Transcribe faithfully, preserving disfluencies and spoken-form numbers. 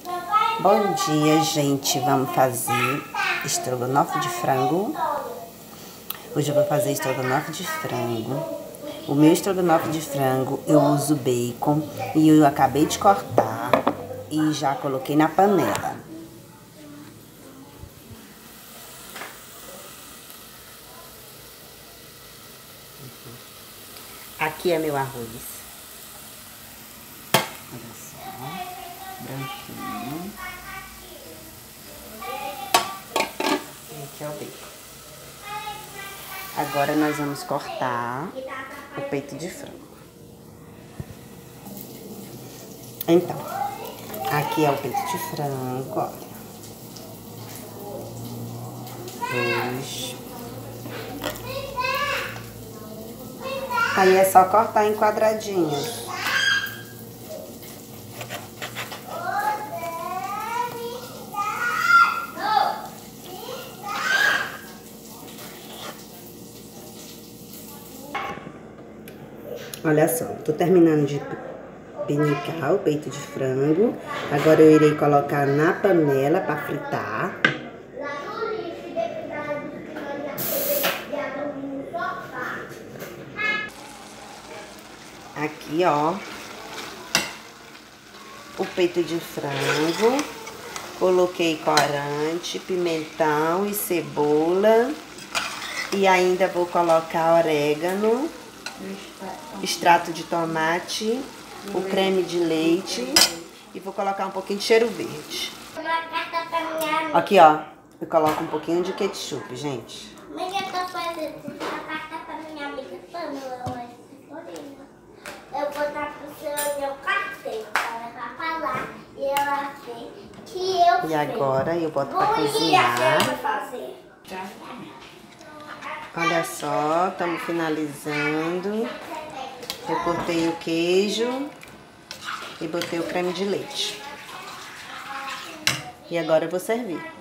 Bom dia, gente. Vamos fazer estrogonofe de frango. Hoje eu vou fazer estrogonofe de frango. O meu estrogonofe de frango eu uso bacon e eu acabei de cortar e já coloquei na panela. Aqui é meu arroz. Olha só, branquinho. E aqui é o bacon. Agora nós vamos cortar o peito de frango. Então, aqui é o peito de frango, olha. Dois. Aí é só cortar em quadradinhos. Olha só, tô terminando de pinicar o peito de frango. Agora eu irei colocar na panela para fritar. Aqui, ó, o peito de frango. Coloquei corante, pimentão e cebola. E ainda vou colocar orégano, extrato de tomate, o creme de leite e vou colocar um pouquinho de cheiro verde. Aqui, ó, eu coloco um pouquinho de ketchup, gente. Mãe, eu tô fazendo uma carta pra minha amiga Pamela. Eu vou dar pro seu meu carteiro pra levar pra lá e ela vê que eu E agora eu boto pra cozinhar. Olha só, estamos finalizando. Eu cortei o queijo e botei o creme de leite. E agora eu vou servir.